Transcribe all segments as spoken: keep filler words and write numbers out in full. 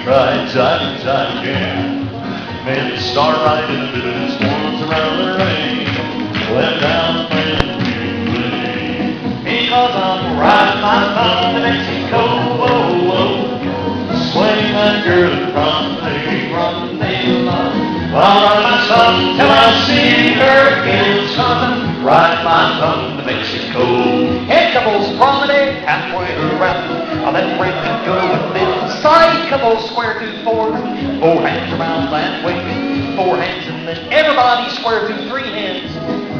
right side to side again. Maybe start right in the business once around the ring. Left down and play. Because I'm riding my thumb to Mexico. Whoa, whoa. Swing that girl from me, from me, love. I'll ride my thumb till I see her again. Son, ride my thumb to Mexico. Head couples promenade halfway around. I let break and go with them. Side couples square through four. Four hands around that way. Four hands and then everybody square through three hands.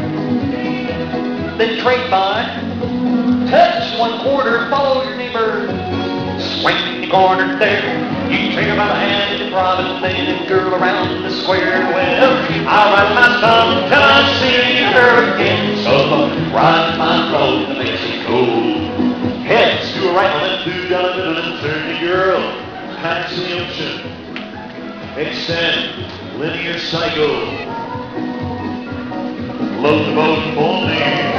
Then trade by. Touch one quarter. Follow your neighbor. Swing the corner there. You take her by the hand and private man and girl around the square. Well, I'll ride my thumb till I see her again. So ride my thumb to Mexico. Heads to a right, left, two down the middle, and turn the girl. Pass the ocean. Extend linear cycle. Load the boat for me.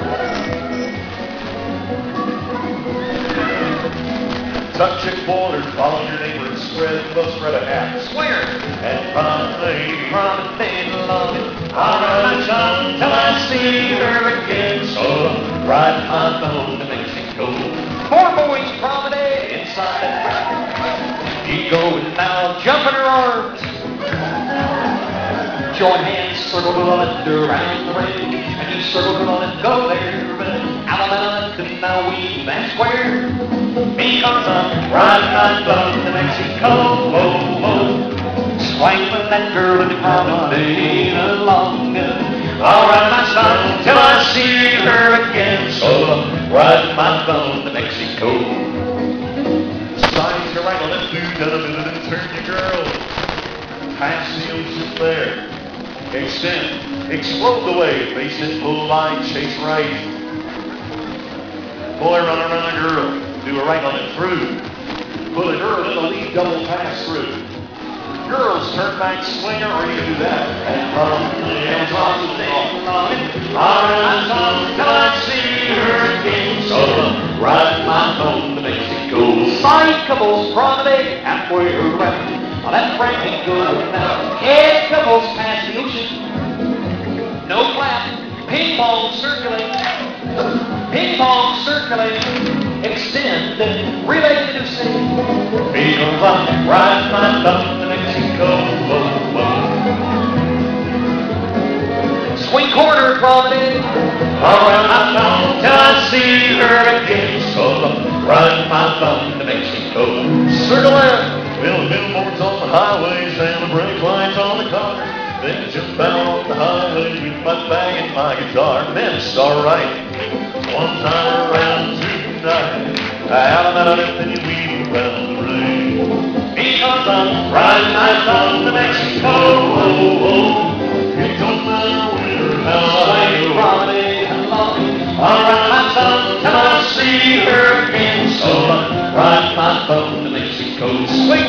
Touch a quarter, follow your neighbor and spread, both spread a hat. square. And promenade, Promenade, love it. I'll ride my thumb till I see her again. So ride my thumb to Mexico. Four boys promenade Inside that track, keep going now, jump in her arms. Join hands, circle the limit around the ring. And you circle the limit, go there. Out of that limit, now we that square. because I'm riding my thumb to Mexico. Whoa, whoa. Swing with that girl in the promenade along. I'll ride my thumb till I see her again. So I'm riding my thumb to Mexico. Side to right, left, two down the middle, and turn your girl. Pass the ocean there. Extend, explode the way, face it, full line, chase right. Boy, run around a girl, do a right on it through. Put a girl in the lead, double pass through. Girls, turn back swinger, or you do that. And from the hands off the thing, I'll ride my thumb till I see her again. So ride my thumb to Mexico. Side couples promenade halfway around. Now that Frankie good now. Head couples past the ocean. No flap. Ping pong circulate. Ping pong circulate. Extend and relay to sea. Because I'm riding my thumb to Mexico. Whoa, whoa. Swing corner promenade. I'll ride my thumb till I see her again. So I'm riding my thumb to Mexico. Circle left. Well, the billboards on the highways and the brake lights on the car. Then jump out on the highway with my bag and my guitar. Then start right. One time around tonight. Out of that left and you weave around the ring. Because I'm riding my thumb to Mexico. Whoa, whoa. It don't matter where or how I Swing go. promenade along. I'll ride my thumb till I see her again. So I ride my thumb to Mexico. Swing